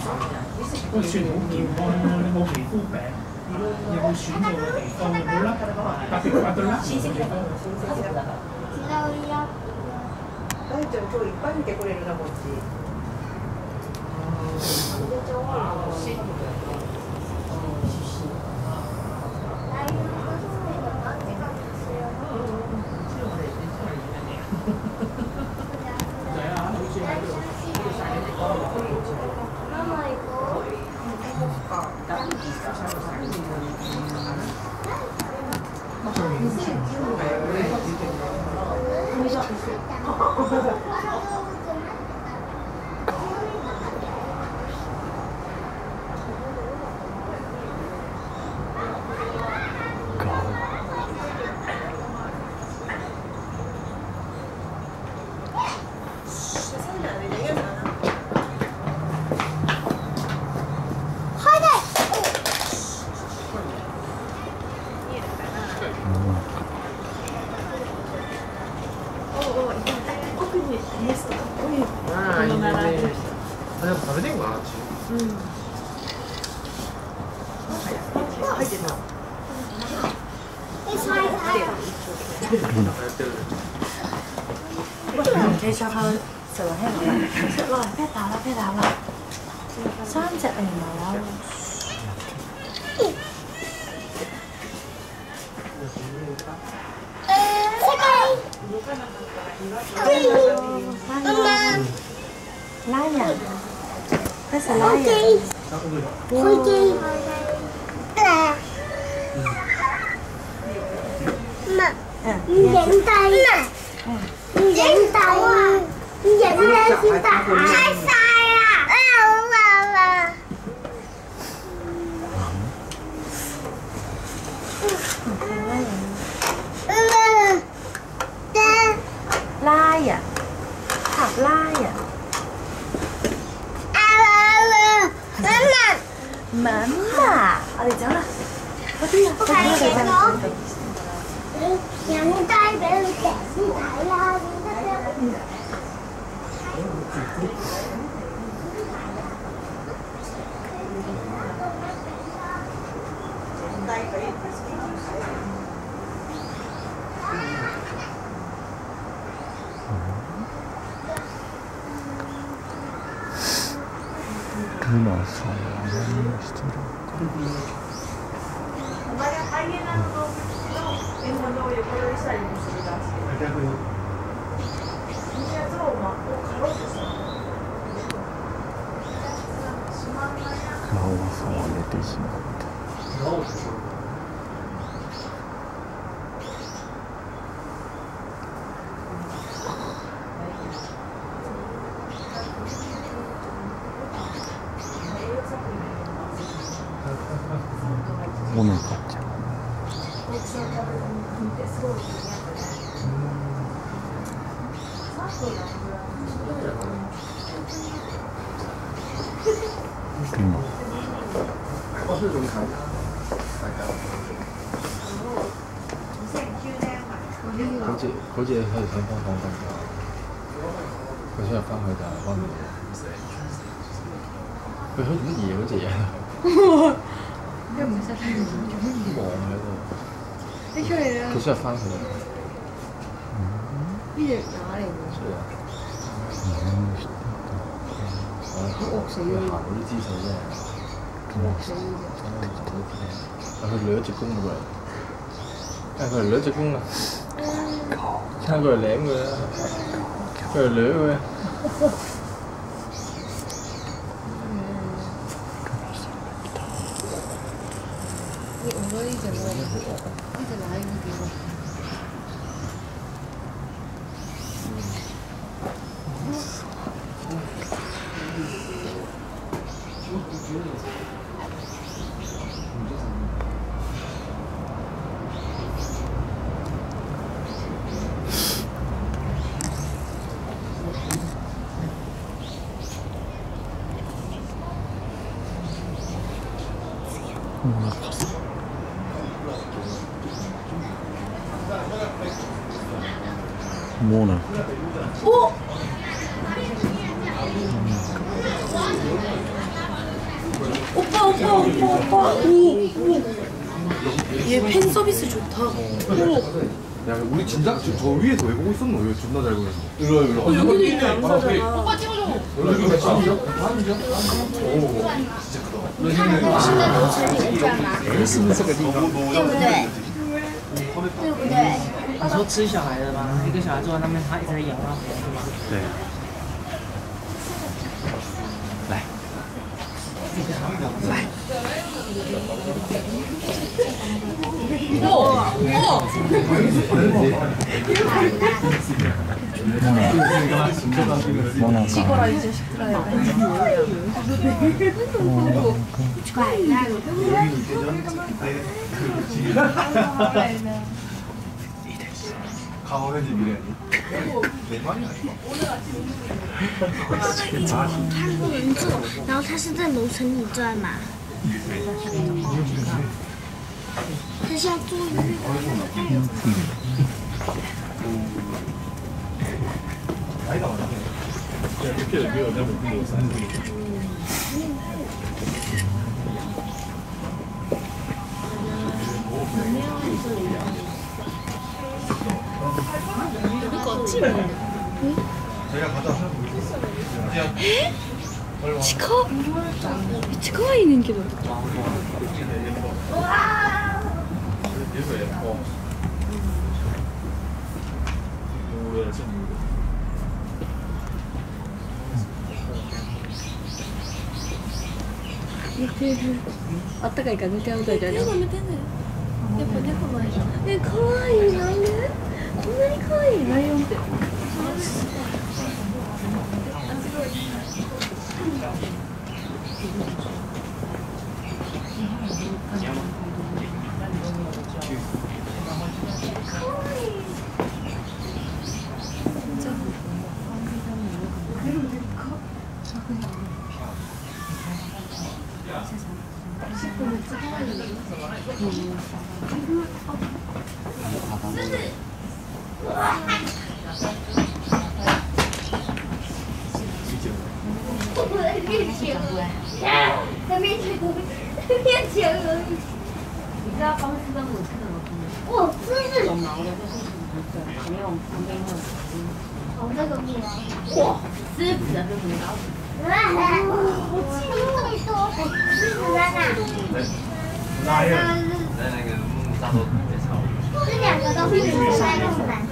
都算好健康啦，你冇皮膚病，有冇損到嘅地方冇啦，特別刮到甩嘅地方。 大ちゃん今日いっぱい見てくれるなこっち。 你上去食落聽落啦，食落嚟啤打啦，啤打啦，3隻嚟埋啦。拉人，開始拉人。飛機。唔影低啊！唔影到啊！唔影咧先得啊！太晒啦！拉人，合拉人。媽媽，我哋走啦，快啲啊！快啲啊！影低俾佢哋先睇啦， ルナさんは何をしてるのか。ラオワさんは寝てしまった。モノカちゃん。 好似佢哋想翻房瞓覺，佢想入翻去但係翻唔到。佢好似乜嘢嗰隻嘢？ 佢唔識睇， 望喺度。 你出嚟啦！ 佢想入翻去。 呢隻打嚟㗎。好惡死㗎！ 行嗰啲姿勢真係惡死㗎！佢掠隻公過嚟，佢嚟掠隻公啦！睇佢嚟舐佢啦，佢嚟掠佢。 我覺得呢隻喎，呢隻奶應該幾好。 モナお 얘 팬 서비스 좋다. 야 우리 진짜 저 위에서 왜 보고 있었노? 왜 존나 잘 보였어? 여기도 있네 암사잖아. 오빠 찍어줘. 여기 몇 시간이죠? 对不对？对不对？ 你说吃小孩的吗？一个小孩坐在那边，他一直在咬他喉，是吗？ 对。来。来。 찍어라 이 자식들아. 강원의 집이래. 내 말이 아니야. 然后他是在楼层里转嘛？他是要坐月的。 近いねんけど。寝てる。あったかいから寝てあげたいじゃない。寝てんだよ。やっぱ猫がいい。可愛いなんで？こんなに可愛いライオンって。 你知道公司跟母亲怎么分吗？ 哦，真是。 有毛的就是母的，没有旁边会有哦，这个不来。 哇，狮子的就是老虎。 我记得这么多，狮子在哪？这两个都是在弄蓝